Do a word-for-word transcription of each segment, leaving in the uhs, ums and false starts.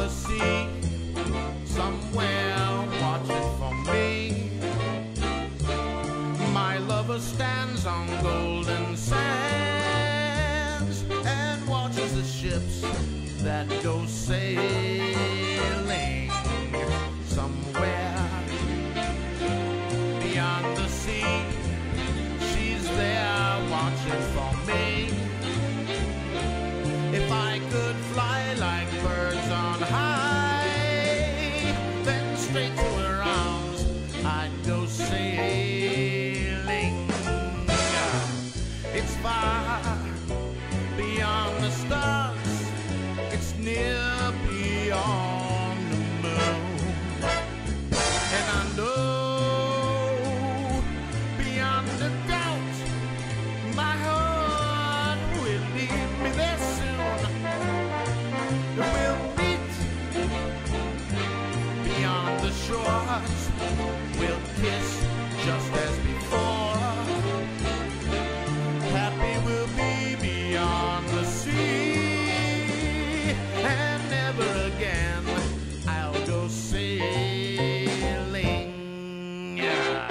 the sea, somewhere watching for me. My lover stands on golden sands and watches the ships that go sailing somewhere beyond the sea. She's there watching for me. If I could fly like birds on high, then straight to her arms I'd go sailing. It's far beyond the stars, it's near beyond the moon. And I know beyond a doubt my heart will lead me there soon. We'll meet beyond the shores, we'll kiss just as before. Happy we'll be beyond the sea, and never again I'll go sailing. Yeah.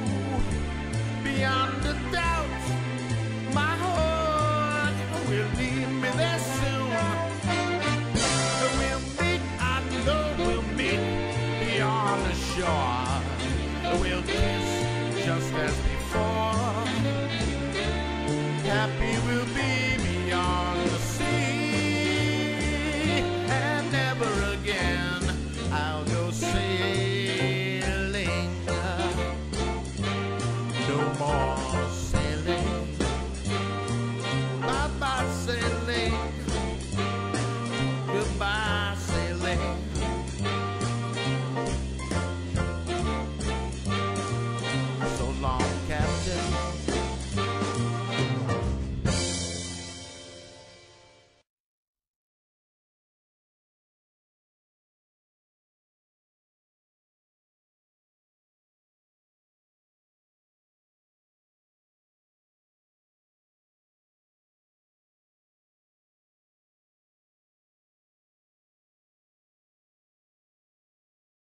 Beyond a doubt, my heart will lead